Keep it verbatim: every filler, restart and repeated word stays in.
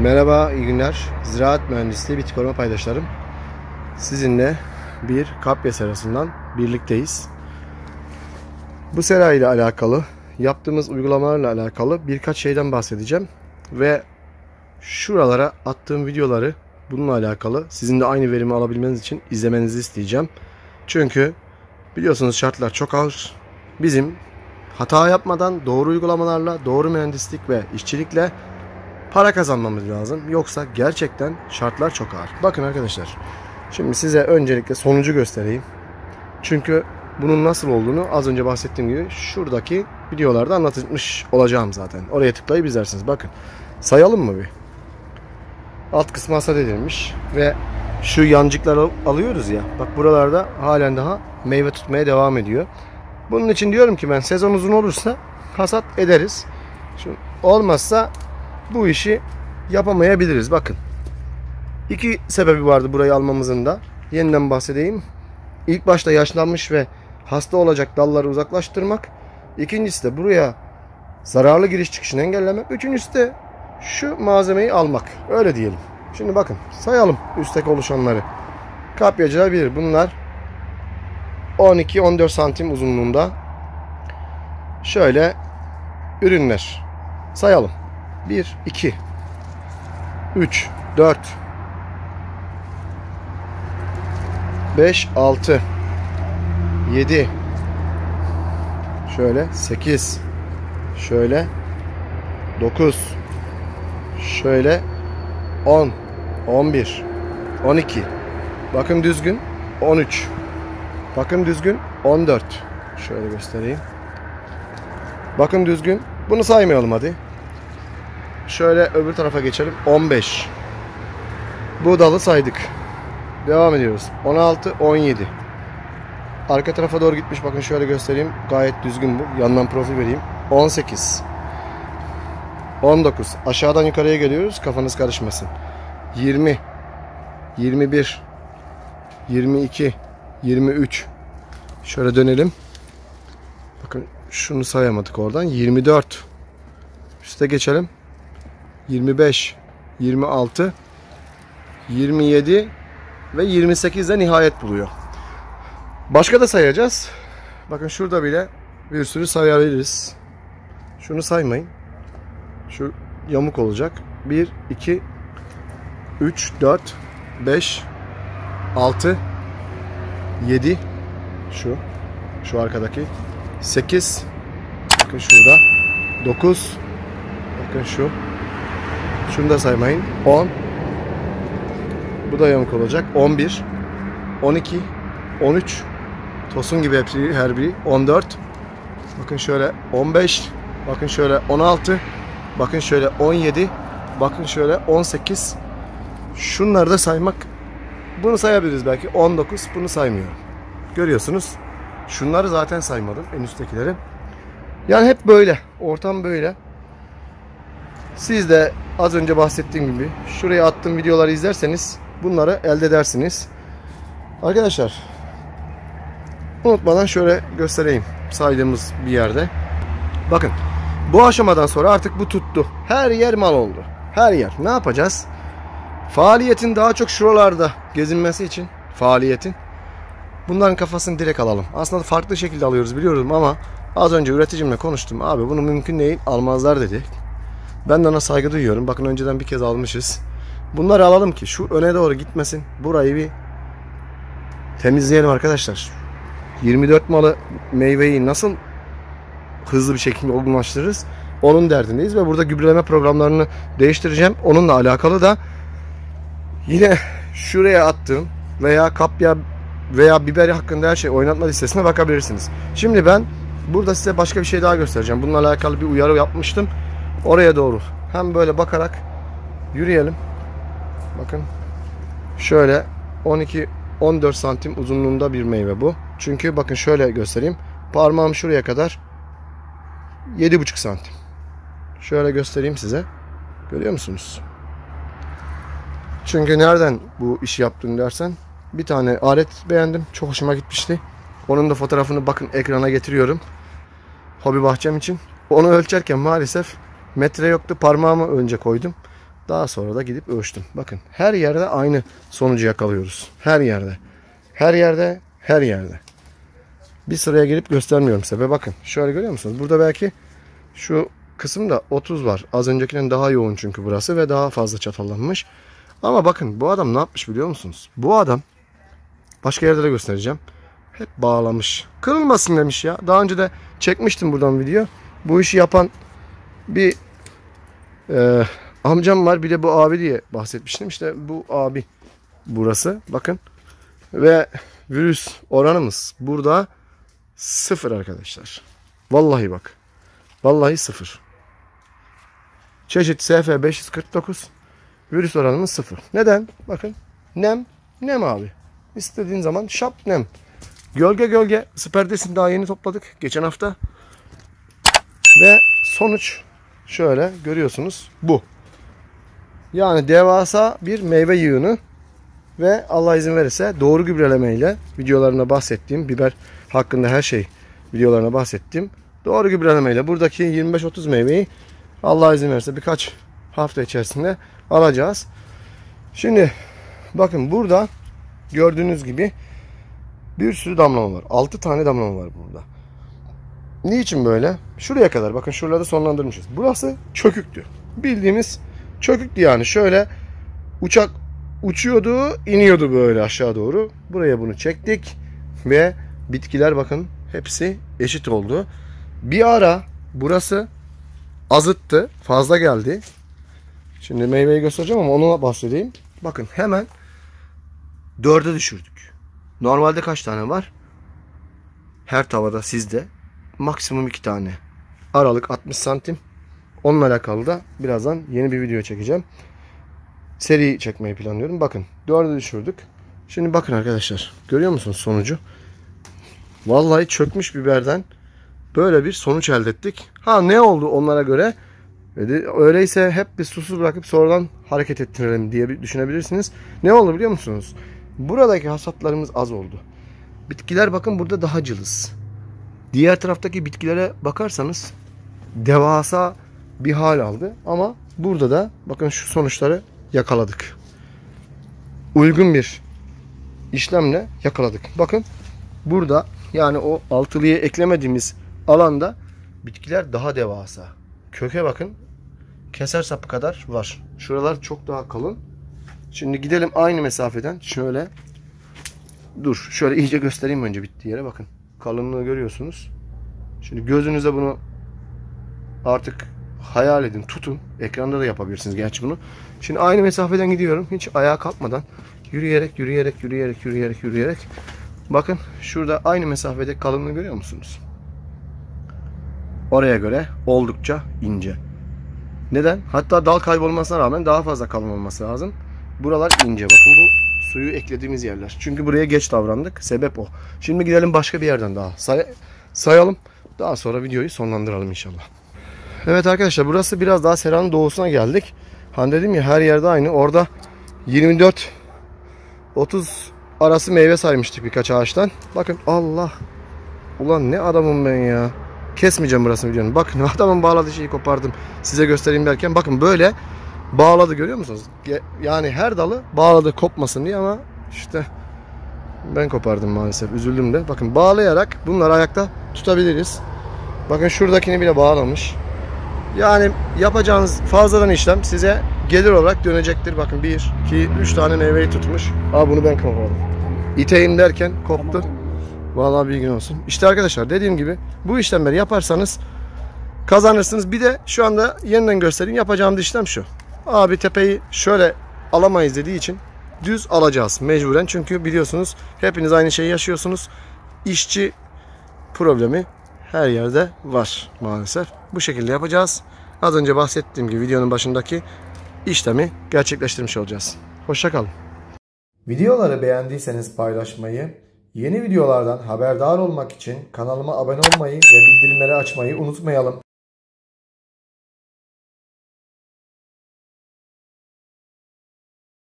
Merhaba, iyi günler. Ziraat Mühendisliği Bitki Koruma Paydaşlarım. Sizinle bir kapya serasından birlikteyiz. Bu sera ile alakalı, yaptığımız uygulamalarla alakalı birkaç şeyden bahsedeceğim. Ve şuralara attığım videoları bununla alakalı sizin de aynı verimi alabilmeniz için izlemenizi isteyeceğim. Çünkü biliyorsunuz şartlar çok ağır. Bizim hata yapmadan doğru uygulamalarla, doğru mühendislik ve işçilikle para kazanmamız lazım. Yoksa gerçekten şartlar çok ağır. Bakın arkadaşlar. Şimdi size öncelikle sonucu göstereyim. Çünkü bunun nasıl olduğunu az önce bahsettiğim gibi şuradaki videolarda anlatmış olacağım zaten. Oraya tıklayıp izlersiniz. Bakın. Sayalım mı bir? Alt kısmı hasat edilmiş. Ve şu yancıkları alıyoruz ya. Bak buralarda halen daha meyve tutmaya devam ediyor. Bunun için diyorum ki ben sezon uzun olursa hasat ederiz. Şimdi olmazsa bu işi yapamayabiliriz. Bakın. İki sebebi vardı burayı almamızın da. Yeniden bahsedeyim. İlk başta yaşlanmış ve hasta olacak dalları uzaklaştırmak. İkincisi de buraya zararlı giriş çıkışını engellemek. Üçüncüsü de şu malzemeyi almak. Öyle diyelim. Şimdi bakın sayalım üstteki oluşanları. Kapyacılar bilir. Bunlar on iki on dört santim uzunluğunda. Şöyle ürünler. Sayalım. bir, iki, üç, dört, beş, altı, yedi, şöyle sekiz, şöyle dokuz, şöyle on, on bir, on iki, bakın düzgün on üç, bakın düzgün on dört, şöyle göstereyim, bakın düzgün, bunu saymayalım hadi. Şöyle öbür tarafa geçelim. on beş. Bu dalı saydık. Devam ediyoruz. on altı, on yedi. Arka tarafa doğru gitmiş. Bakın şöyle göstereyim. Gayet düzgün bu. Yandan profil vereyim. on sekiz. on dokuz. Aşağıdan yukarıya geliyoruz. Kafanız karışmasın. yirmi. yirmi bir. yirmi iki. yirmi üç. Şöyle dönelim. Bakın şunu sayamadık oradan. yirmi dört. Üste geçelim. yirmi beş, yirmi altı, yirmi yedi ve yirmi sekizde nihayet buluyor. Başka da sayacağız. Bakın şurada bile bir sürü sayabiliriz. Şunu saymayın. Şu yamuk olacak. bir, iki, üç, dört, beş, altı, yedi, şu şu arkadaki, sekiz, bakın şurada, dokuz, bakın şu. Şunu da saymayın. on. Bu da yamuk olacak. on bir. on iki. on üç. Tosun gibi hepsi her biri. on dört. Bakın şöyle on beş. Bakın şöyle on altı. Bakın şöyle on yedi. Bakın şöyle on sekiz. Şunları da saymak. Bunu sayabiliriz belki. on dokuz. Bunu saymıyorum. Görüyorsunuz. Şunları zaten saymadım. En üsttekileri. Yani hep böyle. Ortam böyle. Siz de az önce bahsettiğim gibi şuraya attığım videoları izlerseniz bunları elde edersiniz. Arkadaşlar unutmadan şöyle göstereyim saydığımız bir yerde. Bakın bu aşamadan sonra artık bu tuttu. Her yer mal oldu. Her yer. Ne yapacağız? Faaliyetin daha çok şuralarda gezinmesi için faaliyetin bunların kafasını direkt alalım. Aslında farklı şekilde alıyoruz biliyorum ama az önce üreticimle konuştum. Abi bunu mümkün değil almazlar dedi. Ben de ona saygı duyuyorum. Bakın önceden bir kez almışız. Bunları alalım ki şu öne doğru gitmesin. Burayı bir temizleyelim arkadaşlar. yirmi dört malı meyveyi nasıl hızlı bir şekilde olgunlaştırırız? Onun derdindeyiz ve burada gübreleme programlarını değiştireceğim. Onunla alakalı da yine şuraya attığım veya kapya veya biber hakkında her şey oynatma listesine bakabilirsiniz. Şimdi ben burada size başka bir şey daha göstereceğim. Bununla alakalı bir uyarı yapmıştım. Oraya doğru hem böyle bakarak yürüyelim. Bakın şöyle on iki on dört santim uzunluğunda bir meyve bu. Çünkü bakın şöyle göstereyim. Parmağım şuraya kadar yedi buçuk santim. Şöyle göstereyim size. Görüyor musunuz? Çünkü nereden bu işi yaptın dersen bir tane alet beğendim. Çok hoşuma gitmişti. Onun da fotoğrafını bakın ekrana getiriyorum. Hobi bahçem için. Onu ölçerken maalesef metre yoktu. Parmağımı önce koydum. Daha sonra da gidip ölçtüm. Bakın her yerde aynı sonucu yakalıyoruz. Her yerde. Her yerde. Her yerde. Bir sıraya gelip göstermiyorum size. Ve bakın şöyle görüyor musunuz? Burada belki şu kısımda otuz var. Az öncekinden daha yoğun çünkü burası ve daha fazla çatallanmış. Ama bakın bu adam ne yapmış biliyor musunuz? Bu adam başka yerde de göstereceğim. Hep bağlamış. Kırılmasın demiş ya. Daha önce de çekmiştim buradan video. Bu işi yapan bir e, amcam var. Bir de bu abi diye bahsetmiştim. İşte bu abi burası. Bakın. Ve virüs oranımız burada sıfır arkadaşlar. Vallahi bak. Vallahi sıfır. Çeşit S F beş yüz kırk dokuz. Virüs oranımız sıfır. Neden? Bakın. Nem. Nem abi. İstediğin zaman şap nem. Gölge gölge. Perdesini daha yeni topladık. Geçen hafta. Ve sonuç şöyle görüyorsunuz. Bu. Yani devasa bir meyve yığını. Ve Allah izin verirse doğru gübrelemeyle videolarında bahsettiğim biber hakkında her şey videolarına bahsettiğim doğru gübrelemeyle buradaki yirmi beş otuz meyveyi Allah izin verirse birkaç hafta içerisinde alacağız. Şimdi bakın burada gördüğünüz gibi bir sürü damlama var. altı tane damlama var burada. Niçin böyle? Şuraya kadar bakın şuraları sonlandırmışız. Burası çöküktü. Bildiğimiz çöküktü yani. Şöyle uçak uçuyordu, iniyordu böyle aşağı doğru. Buraya bunu çektik ve bitkiler bakın hepsi eşit oldu. Bir ara burası azıttı, fazla geldi. Şimdi meyveyi göstereceğim ama ona bahsedeyim. Bakın hemen dörde düşürdük. Normalde kaç tane var? Her tavada sizde maksimum iki tane. Aralık altmış santim. Onunla alakalı da birazdan yeni bir video çekeceğim. Seri çekmeyi planlıyorum. Bakın dörde düşürdük. Şimdi bakın arkadaşlar. Görüyor musunuz sonucu? Vallahi çökmüş biberden böyle bir sonuç elde ettik. Ha ne oldu onlara göre? Öyleyse hep bir susuz bırakıp sonradan hareket ettirelim diye düşünebilirsiniz. Ne oldu biliyor musunuz? Buradaki hasatlarımız az oldu. Bitkiler bakın burada daha cılız. Diğer taraftaki bitkilere bakarsanız devasa bir hal aldı. Ama burada da bakın şu sonuçları yakaladık. Uygun bir işlemle yakaladık. Bakın burada yani o altılıya eklemediğimiz alanda bitkiler daha devasa. Köke bakın. Keser sapı kadar var. Şuralar çok daha kalın. Şimdi gidelim aynı mesafeden şöyle. Dur şöyle iyice göstereyim önce bittiği yere bakın. Kalınlığı görüyorsunuz. Şimdi gözünüze bunu artık hayal edin, tutun. Ekranda da yapabilirsiniz gerçi bunu. Şimdi aynı mesafeden gidiyorum. Hiç ayağa kalkmadan. Yürüyerek, yürüyerek, yürüyerek, yürüyerek, yürüyerek. Bakın şurada aynı mesafede kalınlığı görüyor musunuz? Oraya göre oldukça ince. Neden? Hatta dal kaybolmasına rağmen daha fazla kalın olması lazım. Buralar ince. Bakın bu suyu eklediğimiz yerler. Çünkü buraya geç davrandık. Sebep o. Şimdi gidelim başka bir yerden daha say sayalım. Daha sonra videoyu sonlandıralım inşallah. Evet arkadaşlar burası biraz daha seranın doğusuna geldik. Hani dedim ya her yerde aynı. Orada yirmi dört otuz arası meyve saymıştık birkaç ağaçtan. Bakın Allah. Ulan ne adamım ben ya. Kesmeyeceğim burasını videonun. Bakın adamın bağladığı şeyi kopardım. Size göstereyim derken bakın böyle bağladı görüyor musunuz? Yani her dalı bağladı kopmasın diye ama işte ben kopardım maalesef. Üzüldüm de. Bakın bağlayarak bunları ayakta tutabiliriz. Bakın şuradakini bile bağlamış. Yani yapacağınız fazladan işlem size gelir olarak dönecektir. Bakın bir, iki, üç tane meyveyi tutmuş. Aa bunu ben kopardım. İteyim derken koptu. Vallahi bilgin olsun. İşte arkadaşlar dediğim gibi bu işlemleri yaparsanız kazanırsınız. Bir de şu anda yeniden göstereyim. Yapacağım işlem şu. Abi tepeyi şöyle alamayız dediği için düz alacağız mecburen. Çünkü biliyorsunuz hepiniz aynı şeyi yaşıyorsunuz. İşçi problemi her yerde var maalesef. Bu şekilde yapacağız. Az önce bahsettiğim gibi videonun başındaki işlemi gerçekleştirmiş olacağız. Hoşça kalın. Videoları beğendiyseniz paylaşmayı, yeni videolardan haberdar olmak için kanalıma abone olmayı ve bildirimleri açmayı unutmayalım.